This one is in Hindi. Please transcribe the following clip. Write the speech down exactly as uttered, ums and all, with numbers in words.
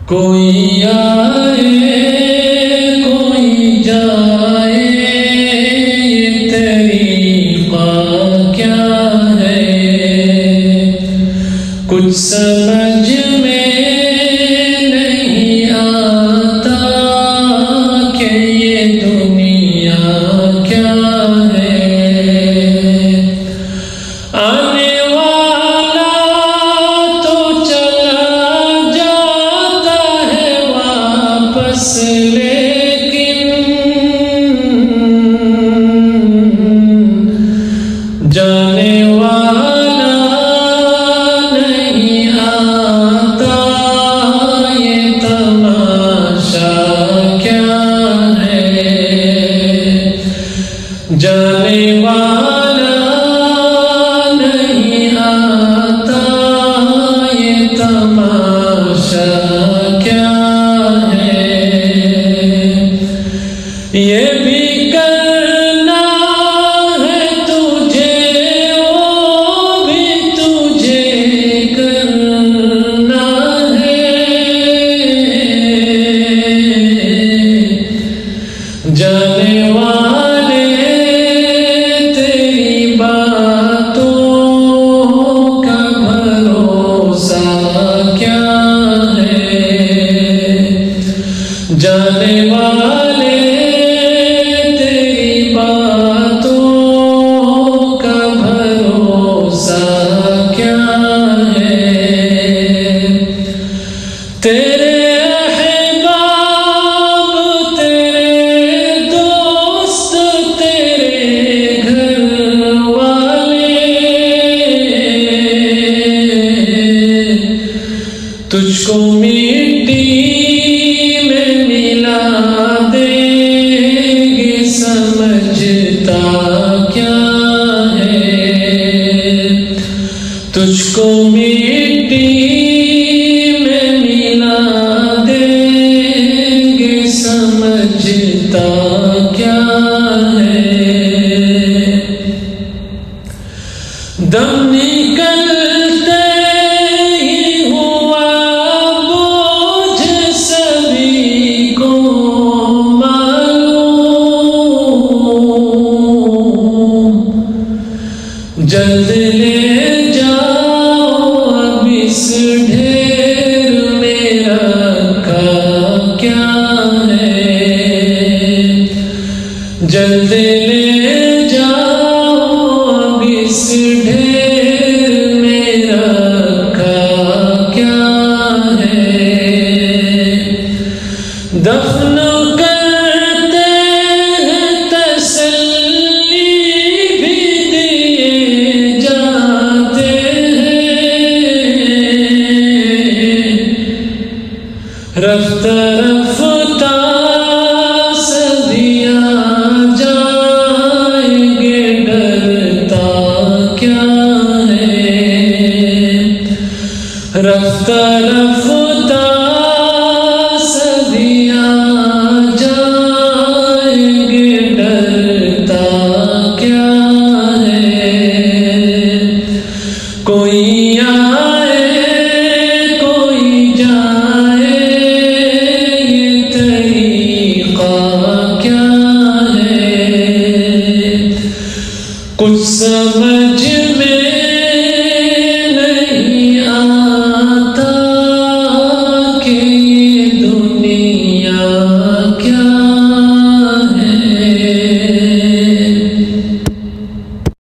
कोई आए कोई जाए, ये तरीक़ा क्या है? कुछ समझ में नहीं आता कि ये दुनिया क्या है। आने वाला तो चला जाता है वापस, लेकिन जाने वाला नहीं आता, ये तमाशा क्या है? जाने वाला नहीं आता, ये तमाशा क्या है? ये भी करना है तुझे, वो भी तुझे करना है। जाने वाले तेरी बातों का भरोसा क्या है? जाने वाले तेरी बातों का भरोसा क्या है? तेरे अहबाब, तेरे दोस्त, तेरे घर वाले तुझको मिट्टी में मिला देंगे, समझता क्या है? तुझको मिट्टी में मिला देंगे, समझता क्या है? दम निकलते ही हुआ बोझ सभी को मालूम, जल्द ले जाओ अब इस ढेर में रखा क्या है? जल्द ले जाओ अब इस ढेर में रखा क्या है? दफन करते हैं तसल्ली भी दिए जाते हैं, रफ्ता रफ्ता सदियां जाएंगे, डरता क्या है? रफ्ता रफ्ता